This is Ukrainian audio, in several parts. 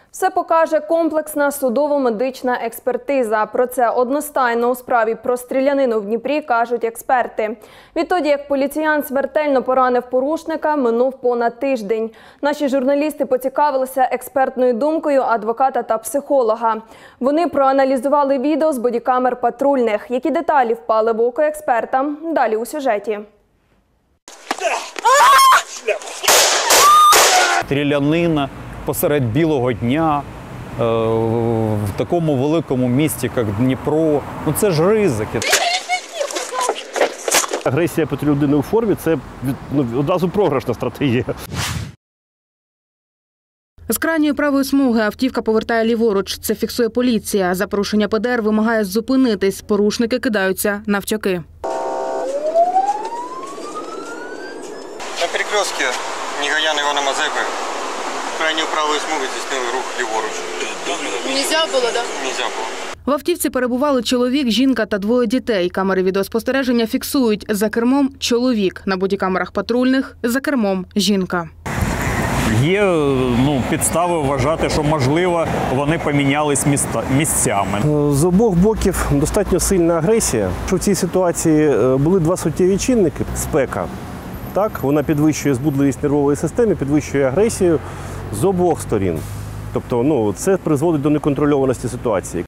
Все покаже комплексна судово-медична експертиза. Про це одностайно у справі про стрілянину в Дніпрі кажуть експерти. Відтоді, як поліціян смертельно поранив порушника, минув понад тиждень. Наші журналісти поцікавилися експертною думкою адвоката та психолога. Вони проаналізували відео з бодікамер патрульних. Які деталі впали в око експертам? Далі у сюжеті. Стрілянина посеред білого дня, в такому великому місті, як Дніпро. Ну це ж ризики. Агресія проти людини у формі – це одразу програшна стратегія. З крайньої правої смуги автівка повертає ліворуч. Це фіксує поліція. За порушення ПДР вимагає зупинитись. Порушники кидаються навтьоки. На перекрестке Нігаян Івана Мазепи крайньої правої смуги здійснили рух ліворуч. Нельзя було, так? Нельзя було. В автівці перебували чоловік, жінка та двоє дітей. Камери відеоспостереження фіксують: за кермом – чоловік, на бодікамерах патрульних – за кермом – жінка. Є підстави вважати, що, можливо, вони помінялись місцями. З обох боків достатньо сильна агресія. В цій ситуації були два суттєві чинники. Спека. Так, вона підвищує збудливість нервової системи, підвищує агресію з обох сторін. Тобто, це призводить до неконтрольованості ситуації.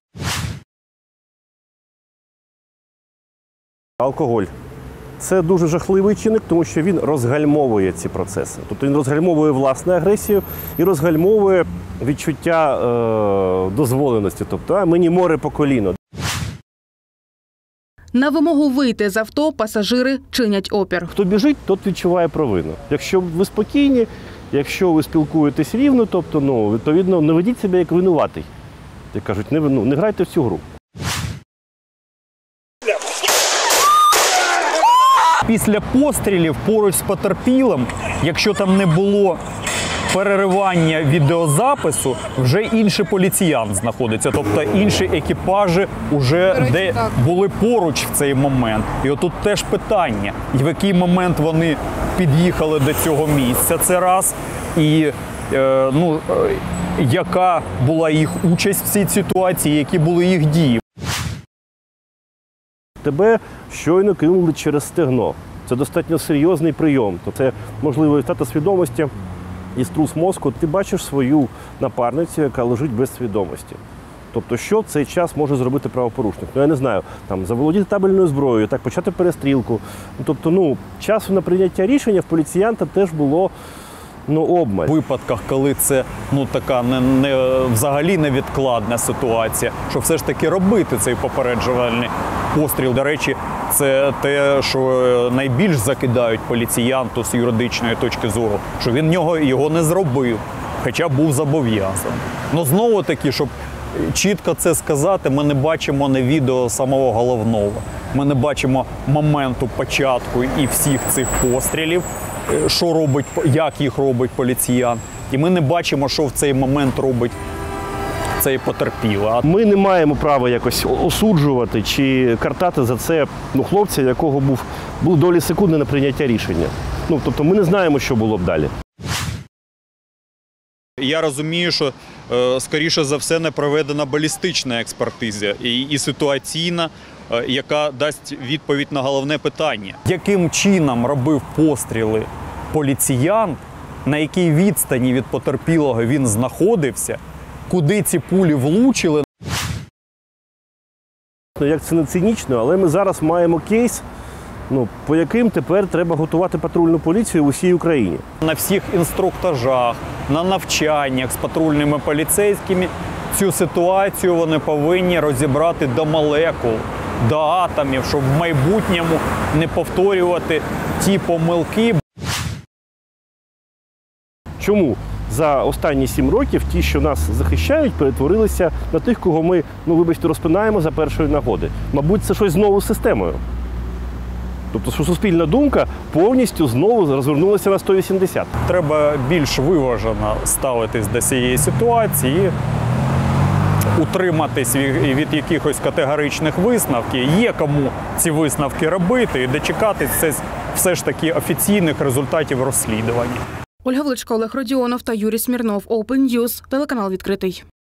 Алкоголь. Це дуже жахливий чинник, тому що він розгальмовує ці процеси. Тобто він розгальмовує власну агресію і розгальмовує відчуття дозволеності. Тобто, мені море по коліно. На вимогу вийти з авто пасажири чинять опір. Хто біжить, тот відчуває провину. Якщо ви спокійні, якщо ви спілкуєтесь рівно, тобто, відповідно, не ведіть себе як винуватий. Як кажуть, не грайте в цю гру. Після пострілів поруч з потерпілим, якщо там не було переривання відеозапису, вже інший поліціян знаходиться. Тобто інші екіпажі вже були поруч в цей момент. І отут теж питання, в який момент вони під'їхали до цього місця, це раз. І яка була їх участь в цій ситуації, які були їх дії. Тебе щойно кинули через стегно. Це достатньо серйозний прийом. Це, можливо, втрата свідомості і струс мозку. Ти бачиш свою напарницю, яка лежить без свідомості. Тобто, що в цей час може зробити правопорушник? Я не знаю, заволодіти табельною зброєю, почати перестрілку. Тобто, часу на прийняття рішення в поліціянта теж було обмаль. У випадках, коли це така взагалі невідкладна ситуація, що все ж таки робити цей попереджувальний постріл. До речі, це те, що найбільш закидають поліціянту з юридичної точки зору, що він його не зробив, хоча був зобов'язаний. Знову таки, щоб чітко це сказати, ми не бачимо на відео самого головного. Ми не бачимо моменту початку і всіх цих пострілів, як їх робить поліціян. І ми не бачимо, що в цей момент робить цей потерпілий. Ми не маємо права якось осуджувати чи картати за це хлопця, якого був долі секунди на прийняття рішення. Тобто ми не знаємо, що було б далі. Я розумію, що, скоріше за все, не проведена балістична експертиза і ситуаційна, яка дасть відповідь на головне питання. Яким чином робив постріли поліціян, на якій відстані від потерпілого він знаходився, куди ці пулі влучили. Як це не цинічно, але ми зараз маємо кейс, по яким тепер треба готувати патрульну поліцію в усій Україні. На всіх інструктажах, на навчаннях з патрульними поліцейськими цю ситуацію вони повинні розібрати до молекул, до атомів, щоб в майбутньому не повторювати ті помилки. Чому за останні 7 років ті, що нас захищають, перетворилися на тих, кого ми, розпинаємо за першої нагоди? Мабуть, це щось з новою системою. Тобто, що суспільна думка повністю знову розвернулася на 180. Треба більш виважено ставитись до цієї ситуації, утриматись від якихось категоричних висновків. Є кому ці висновки робити і дочекатись все ж таки офіційних результатів розслідування. Ольга Величко, Олег Родіонов та Юрій Смірнов. Open News, телеканал «Відкритий».